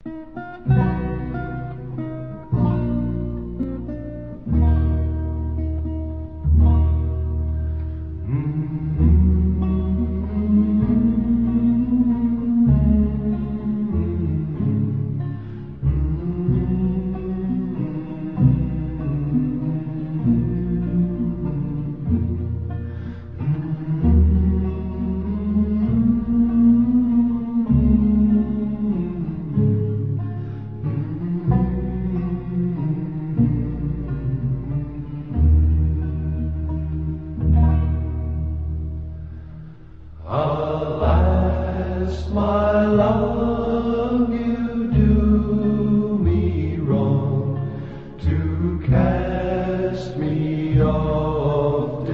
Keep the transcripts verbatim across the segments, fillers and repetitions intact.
Alas, my love, you do me wrong to cast me off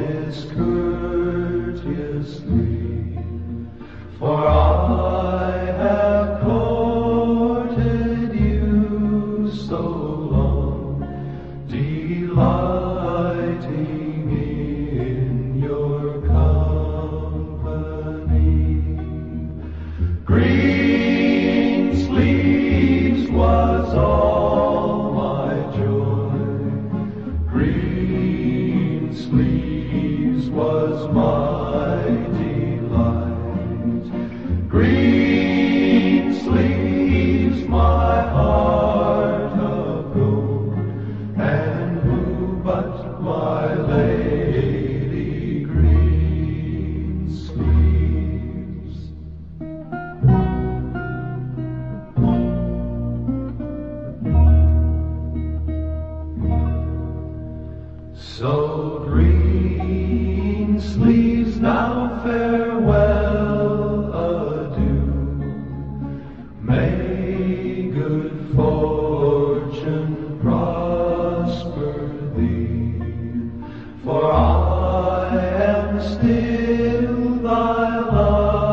discourteously, for I have courted you so long, delighting in your company. Greensleeves was all my joy, Greensleeves was my delight, Greensleeves my heart of gold, and who but my lady Greensleeves? So Greensleeves, now farewell, adieu. May good fortune prosper thee, for I am still thy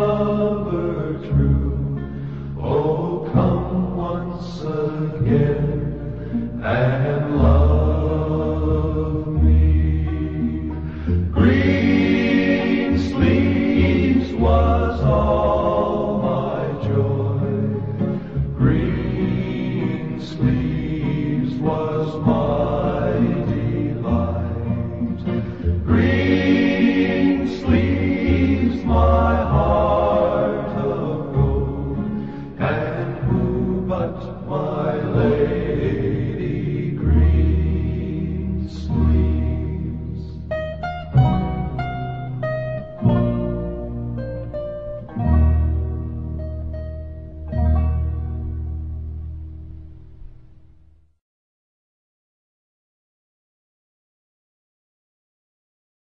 lover true. Oh, come once again